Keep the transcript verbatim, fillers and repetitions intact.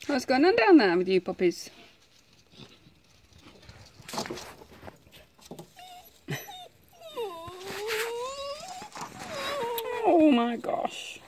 What's going on down there with you puppies? Oh my gosh.